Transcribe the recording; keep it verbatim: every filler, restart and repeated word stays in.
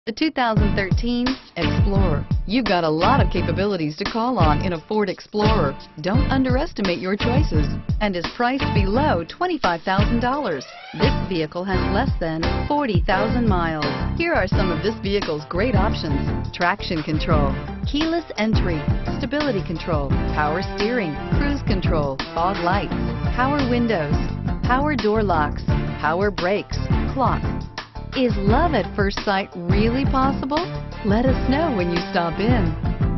The two thousand thirteen Explorer. You've got a lot of capabilities to call on in a Ford Explorer. Don't underestimate your choices, and is priced below twenty-five thousand dollars. This vehicle has less than forty thousand miles. Here are some of this vehicle's great options: traction control, keyless entry, stability control, power steering, cruise control, fog lights, power windows, power door locks, power brakes, clock. Is love at first sight really possible? Let us know when you stop in.